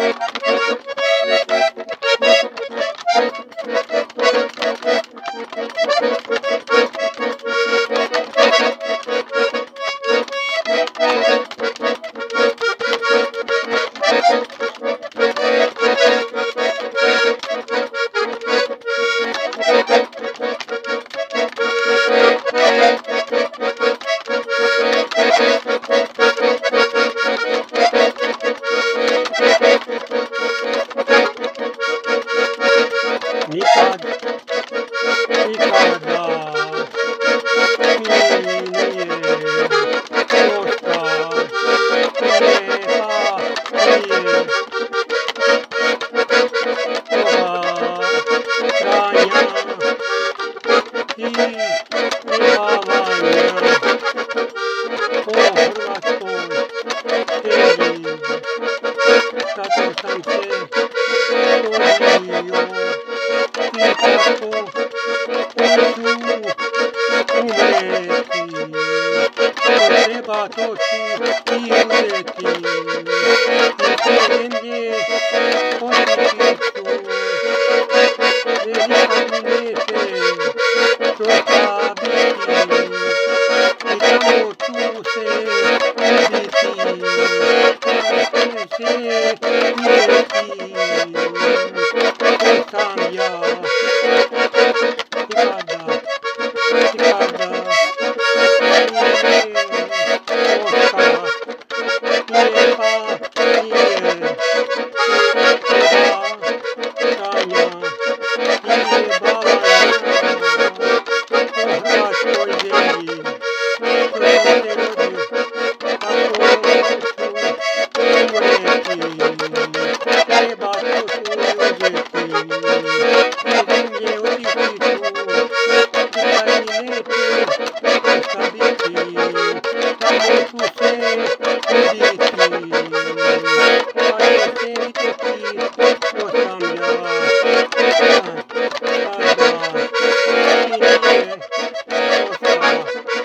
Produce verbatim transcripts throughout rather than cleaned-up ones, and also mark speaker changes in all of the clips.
Speaker 1: Nikad, nikada mi nije dosta, neka nije toga stranja i pjevavanja po hrvatskoj sceni. Zato sam se rodio i tako hoću umreti. Ko treba to ću i uzeti. I te zemlje otići ću, jer nikad mi neće dosta biti. I tamo ću se ubiti, a se uvjeti. To sam ja, nikada, nikada nije dosta, lijepa nije toga stranja i jebavanja po hrvatskoj zemlji. Što sam se rodio, tako hoću umreti. Treba to ću uzeti. Te zemlje otići ću, nikad mi neće dosta biti. Tamo ću se ubiti, a će se vidjeti ko sam ja. Kada mi nije dosta,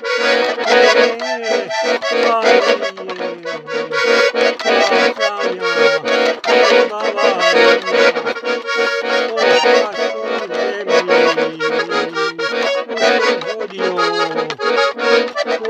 Speaker 1: ne, pa nije toga stranja i jebavanja po hrvatskoj zemlji. Ko se vodio, ko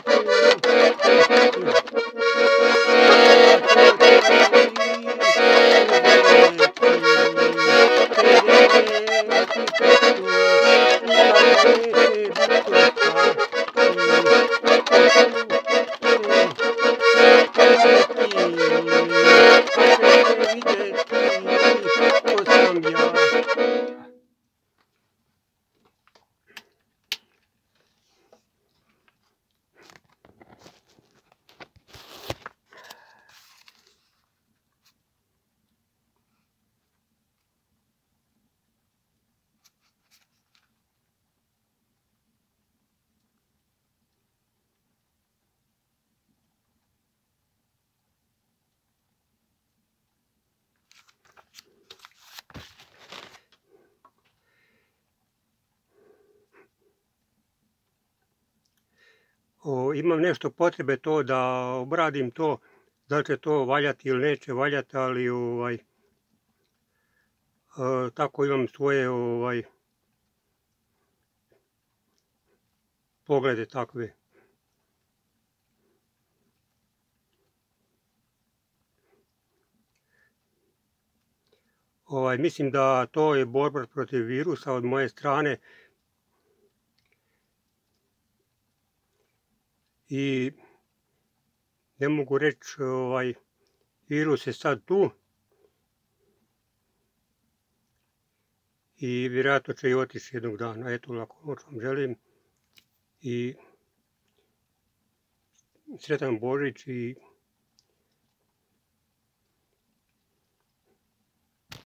Speaker 1: O, imam nešto potrebe to da obradim to, da li će to valjati ili neće valjati, ali ovaj, e, tako imam svoje ovaj, poglede takve. Ovaj, mislim da to je borba protiv virusa od moje strane. I ne mogu reći, ovaj, virus je sad tu i vjerojatno će i otići jednog dana. Eto, lako noć vam želim i sretan Božić i